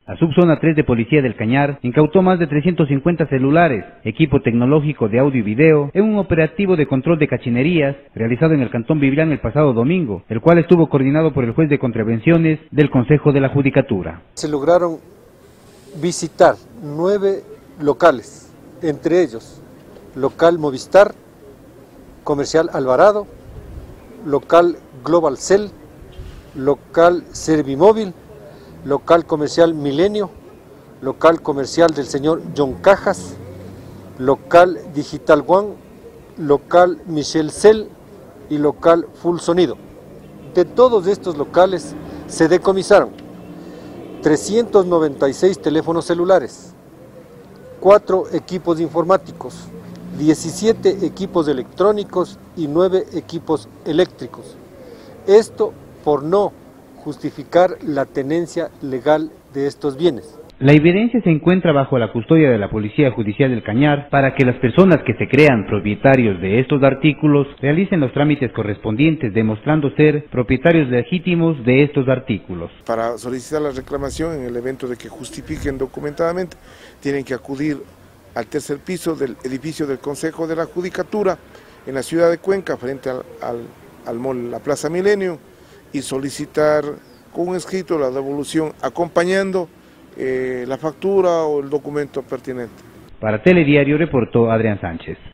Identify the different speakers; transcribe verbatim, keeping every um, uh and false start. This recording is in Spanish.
Speaker 1: La subzona tres de Policía del Cañar incautó más de trescientos cincuenta celulares, equipo tecnológico de audio y video, en un operativo de control de cachinerías realizado en el Cantón Biblián el pasado domingo, el cual estuvo coordinado por el juez de contravenciones del Consejo de la Judicatura.
Speaker 2: Se lograron visitar nueve locales, entre ellos local Movistar, comercial Alvarado, local Global Cell, local Servimóvil, local comercial Milenio, local comercial del señor John Cajas, local Digital One, local Michel Cell y local Full Sonido. De todos estos locales se decomisaron trescientos noventa y seis teléfonos celulares, cuatro equipos informáticos, diecisiete equipos electrónicos y nueve equipos eléctricos. Esto por no justificar la tenencia legal de estos bienes.
Speaker 1: La evidencia se encuentra bajo la custodia de la Policía Judicial del Cañar para que las personas que se crean propietarios de estos artículos realicen los trámites correspondientes, demostrando ser propietarios legítimos de estos artículos.
Speaker 3: Para solicitar la reclamación, en el evento de que justifiquen documentadamente, tienen que acudir al tercer piso del edificio del Consejo de la Judicatura en la ciudad de Cuenca, frente al, al, al mall La Plaza Milenio, y solicitar con un escrito la devolución acompañando eh, la factura o el documento pertinente.
Speaker 1: Para Telediario reportó Adrián Sánchez.